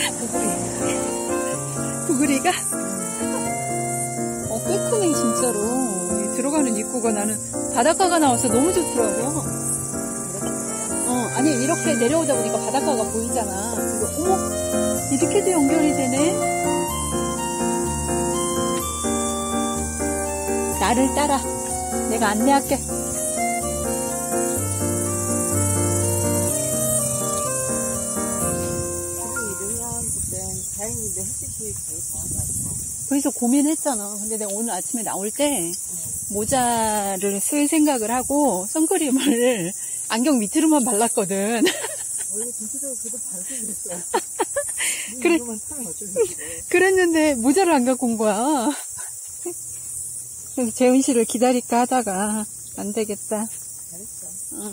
구글이가? 꽤 크네, 진짜로. 들어가는 입구가 나는 바닷가가 나와서 너무 좋더라고. 아니, 이렇게 내려오다 보니까 바닷가가 보이잖아. 그리고, 어머, 이렇게도 연결이 되네? 나를 따라. 내가 안내할게. 다행인데 햇빛이 거의 더한 거 아니야? 그래서 고민했잖아. 근데 내가 오늘 아침에 나올 때 모자를 쓸 생각을 하고 선크림을 안경 밑으로만 발랐거든. 원래 전체적으로 그래도 바르게 그랬어. 그래. 이거만 타면 어쩌겠어. 그랬는데 모자를 안 갖고 온 거야. 그래서 재훈 씨를 기다릴까 하다가 안 되겠다. 잘했어.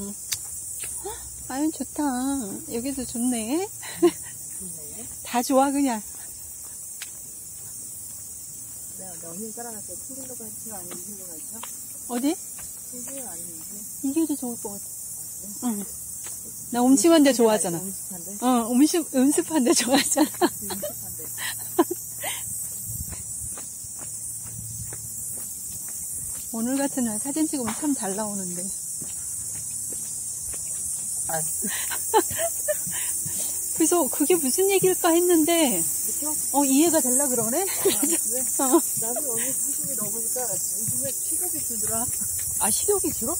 아유, 좋다. 여기도 좋네. 좋네. 다 좋아, 그냥. 내가 언니 따라가서 핑글로가 있어? 아니면 이hin로가 있어? 어디? 핑글 아니면 이게 더 좋을 것 같아. 응. 나 음식한 데 좋아하잖아. 음식한데? 음습한 데 좋아하잖아. 음식한데. 오늘 같은 날 사진 찍으면 참 잘 나오는데. 아. 그래서 그게 무슨 얘기일까 했는데, 그쵸? 이해가 되려 그러네? 그래? 나도 언니 30이 넘으니까 요즘에 식욕이 들더라. 아, 식욕이 들어?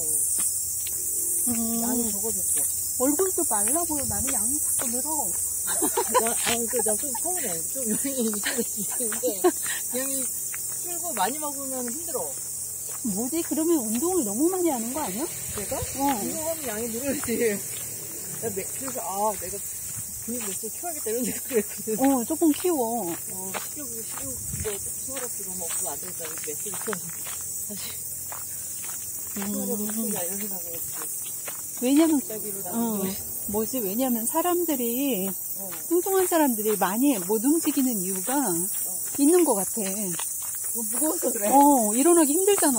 양이 적어졌어. 얼굴도 말라 보여. 나는 양이 자꾸 늘어. 나 좀 서운해. 좀 양이 있는데, 양이 줄고 많이 먹으면 힘들어. 뭐지? 그러면 운동을 너무 많이 하는 거 아니야? 내가? 운동하면 양이 늘어야지. 그래서, 내가 근육 몇개 키워야겠다 이런 생각을 했거든. 조금 키워. 식욕, 키워놓기 너무 없으면 안 되겠다. 이렇게 몇개 키워서 다시 키워놓고 키우자 이런 생각을 했지. 왜냐면, 짜기로 왜냐면 사람들이, 뚱뚱한 사람들이 많이 못 움직이는 이유가 있는 것 같아. 무거워서 그래. 일어나기 힘들잖아.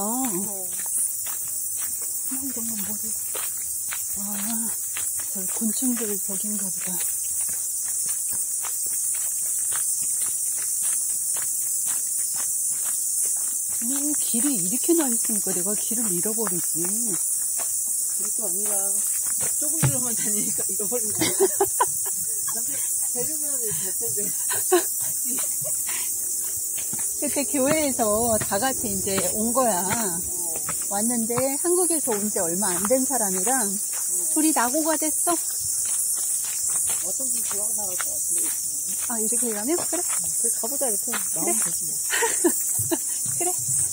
이런 건 뭐지? 저 곤충들 저긴가 보다. 길이 이렇게 나 있으니까 내가 길을 잃어버리지. 그러니까 언니가 조금 길로만 다니니까 잃어버린 거야. 데려면 이렇게 그때 교회에서 다 같이 이제 온 거야. 왔는데 한국에서 온 지 얼마 안 된 사람이랑 둘이 낙오가 됐어. 어떤 분 좋아 나갈 것 같은데. 이렇게 가면? 그래. 그래, 가보자, 이렇게. 나오면 되지, 뭐. 그래.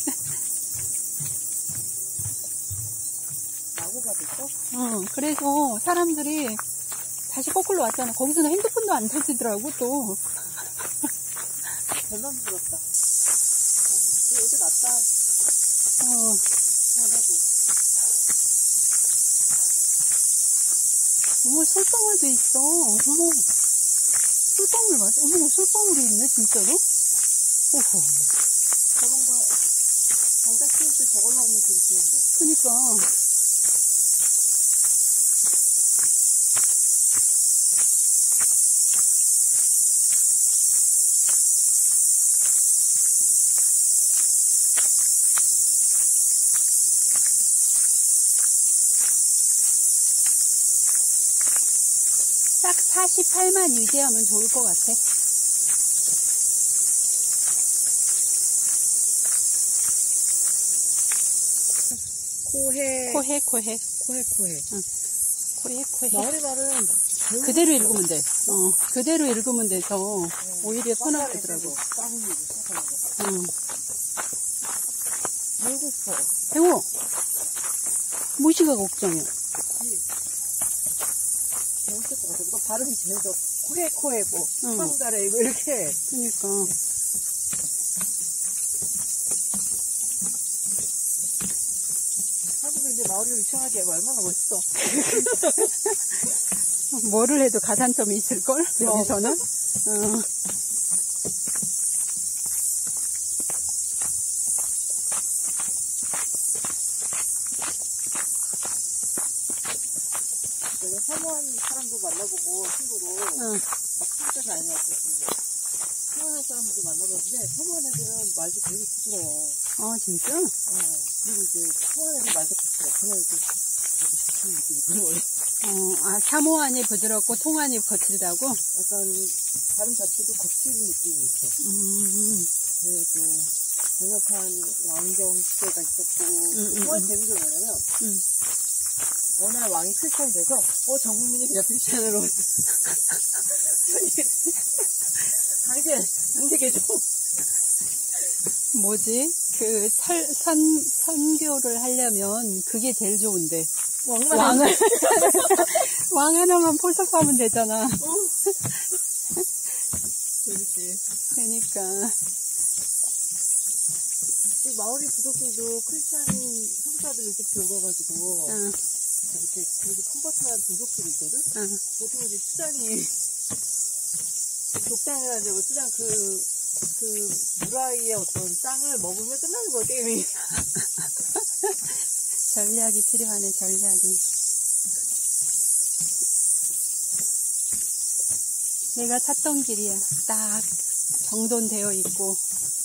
낙오가 됐어? 그래서 사람들이 다시 거꾸로 왔잖아. 거기서는 핸드폰도 안 터지더라고, 또. 별난 부럽다. 여기 낫다. 어머, 솔방울도 있어. 어머, 솔방울 맞아? 어머, 솔방울이 있네, 진짜로? 오호. 저런 거, 장작 키울 때 저걸로 하면 되게 좋은데. 그니까. 딱 48만 유지하면 좋을 것 같아. 코해. 코해. 응. 코해. 마을의 말은 그대로 읽으면 돼. 그대로 읽으면 돼서 오히려 편하더라고. 싸움이고 시작하려고. 배우고 싶어. 배워. 무시가 걱정이야. 재밌을 것 같아. 이거 발음이 재밌어. 코해, 뭐. 황달에, 이거 이렇게. 그니까. 한국인데 마을을 유창하게 해봐. 얼마나 멋있어. 뭐를 해도 가산점이 있을걸? 여기서는? 내가 사모한 사람도 만나보고, 친구로. 한국까지 아니라고 이제 서원한 사람들도 만나봤는데 서원 애들은 말도 되게 부드러워. 진짜? 그리고 이제 서원 애들 말도 거칠어. 그냥 이렇게 거친 느낌이 들어요. 사모안이 부드럽고 통안이 거칠다고? 약간 발음 자체도 거친 느낌이 있어. 그래도 강력한 왕정 시대가 있었고 정말 재미가 뭐냐면 어느 날 왕이 크리스찬이 돼서 전 국민이 그냥 크리스찬으로 강제 개종. 뭐지? 선교를 하려면 그게 제일 좋은데. 왕 하나만 포섭하면 되잖아. 그렇지. 그러니까. 마오리 부족들도 크리스찬 성사들을 이렇게 들어가가지고 이렇게 그래도 컨버트한 부족들이 있거든. 보통 이제 수장이 족장이라 이제 수장 그 무라이의 어떤 땅을 먹으면 끝나는 거야 게임이. 전략이 필요하네, 전략이. 내가 찾던 길이야. 딱 정돈되어 있고.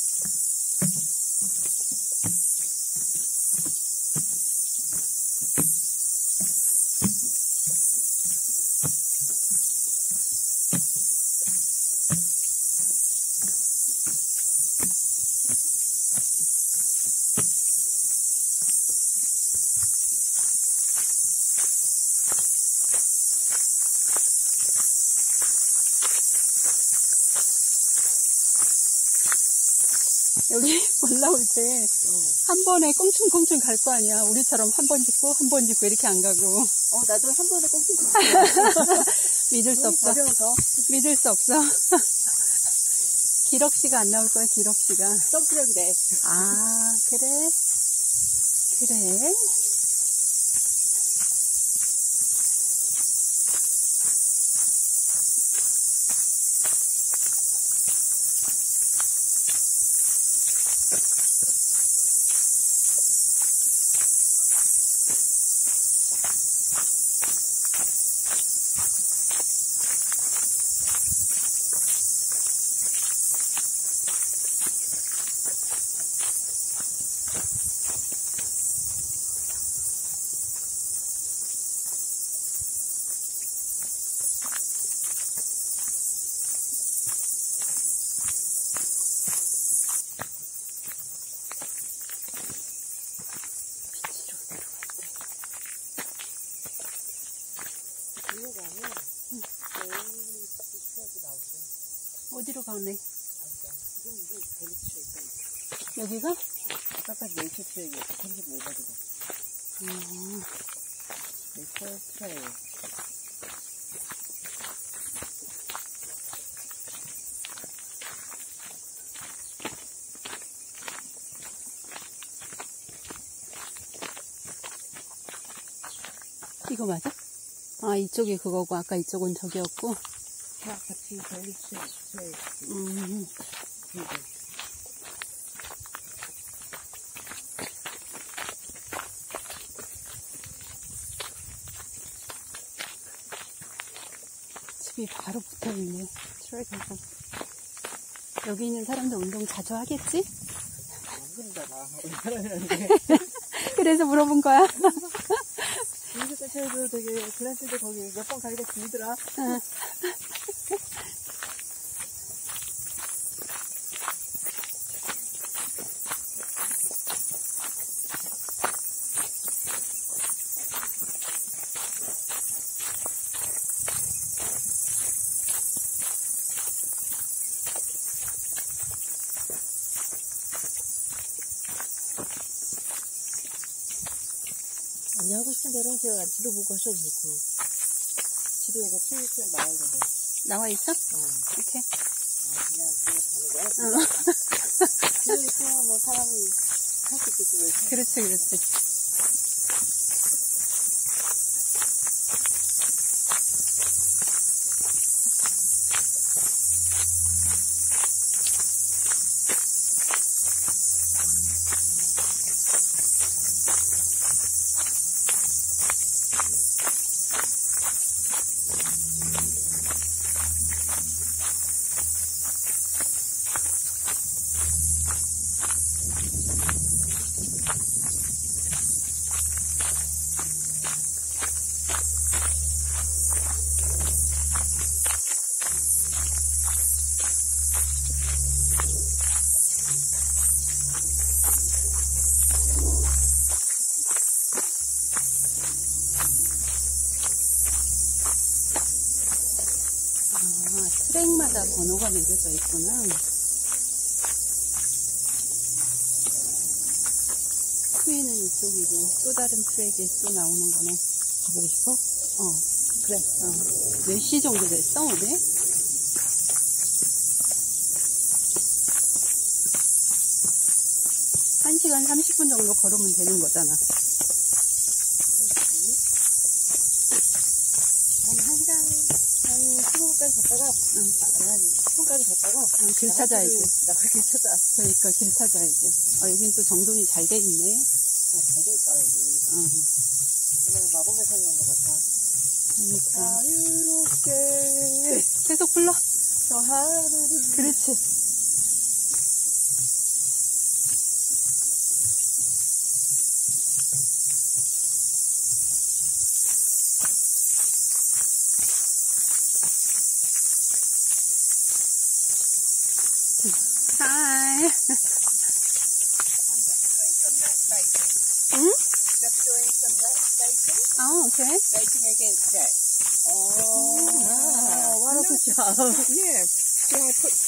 여기 올라올 때 한 번에 꽁충꽁충 갈 거 아니야. 우리처럼 한 번 짚고 한 번 짚고 이렇게 안 가고. 나도 한 번에 꽁충꽁충. 믿을 수 없어. 믿을 수 없어. 기럭씨가 안 나올 거야, 기럭씨가. 점프력이래. 그래? 그래? 어디로 가네? 지금 이게 별로 치여 있어. 여기가? 아까까지 네이처 트랙이었어. 35가지고. 네이처 트랙. 이거 맞아? 이쪽이 그거고 아까 이쪽은 저기였고. 다 같이 별로 치여 있어. 집이 바로 붙어있네. 트랙에서. 여기 있는 사람들 운동 자주 하겠지? 안 그러잖아. 우리 사람이라는데. 그래서 물어본 거야. 인쇄 대체도 되게 글라스도 거기 몇 번 가기가 길더라. 언니 하고 싶은 대로 하세요. 지도 보고 하셔도 좋고. 지도에가 트윗을 나와 있는데. 나와 있어? 그냥 이렇게. 그냥 가는 거야? 지도 있으면 뭐 사람이 할 수 있겠지, 왜. 그렇지, 그렇지. 아, 트랙마다 번호가 매겨져 있구나. 트위는 이쪽이고 또 다른 트랙에 또 나오는 거네. 가보고 싶어? 그래. 몇 시 정도 됐어, 오늘? 1시간 30분 정도 걸으면 되는 거잖아. 그렇지. 한 1시간, 한 15분까지 걷다가, 한 10분까지 걷다가, 길 찾아야지. 길 찾아. 그러니까 길 찾아야지. 여긴 또 정돈이 잘 돼 있네. 잘 돼 있다, 여기. 정말 마법의 산이 온 것 같아. 그러니까. 자유롭게, 계속 불러. 저 하늘을. 그렇지. Hi. Hmm? Just doing some baiting. Oh, okay. Baiting against that. Oh, what a good job. Yeah. So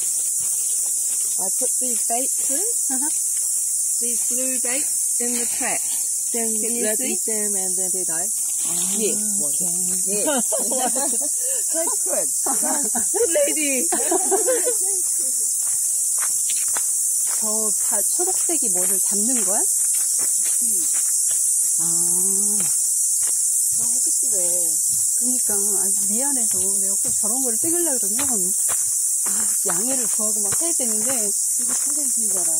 I put these baits in, these blue baits in the trap. Then Can you let see? eat them and then they die. Yes. Okay. Yes. That's good. Good lady. 저 다 초록색이 뭐를 잡는 거야? 아, 너무 특이해. 그러니까 미안해서 내가 꼭 저런 거를 찍으려고 그러면 양해를 구하고 막 해야 되는데 이거 콘텐츠이잖아.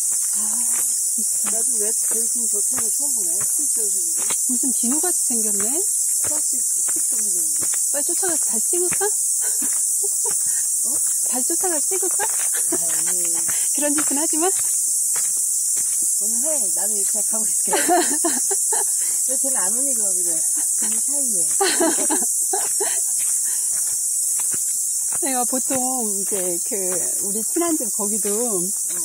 진짜 나도 왜 베이팅 저렇게 하는 거 처음 보네. 실제에서 보네. 무슨 비누같이 생겼네? 플라스틱 스틱 좀 생겼는데. 빨리 쫓아가서 잘 찍을까? 잘 쫓아가서 찍을까? 아니, 그런 짓은 하지 마. 오늘 해. 나는 이렇게 가고 있을게. 왜 쟤는 안 오니, 그럼 이래. 그 사이에. 내가 보통 이제 우리 친한 집 거기도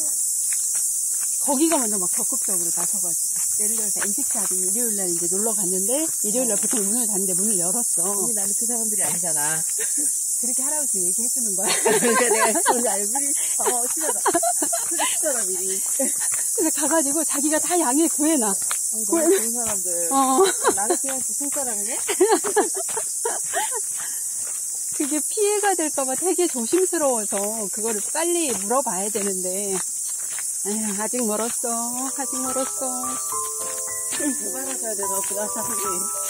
거기가 먼저 막 적극적으로 나서가지고 예를 들어서 NCT 일요일날 이제 놀러 갔는데 일요일날 보통 문을 닫는데 문을 열었어. 언니, 나는 그 사람들이 아니잖아. 그렇게 하라고 지금 얘기해주는 거야. 그러니까 내가 그런지 알고, 싫어라. 싫어라, 미리. 그래서 가가지고 자기가 다 양해 구해놔. 너무 좋은 사람들. 나는 그냥 보통 사람이네? 그게 피해가 될까봐 되게 조심스러워서 그거를 빨리 물어봐야 되는데 에휴, 아직 멀었어. 아직 멀었어. 고발해줘야 되나, 보다 사람들이.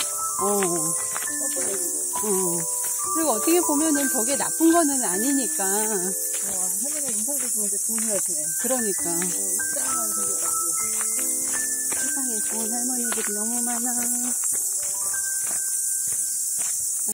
뻔뻔해지고. 그리고 어떻게 보면은 저게 나쁜 거는 아니니까. 할머니가 인상도 좋은데 좋은 여자네. 그러니까. 짱한 생겨가지고. 세상에 좋은 할머니들이 너무 많아.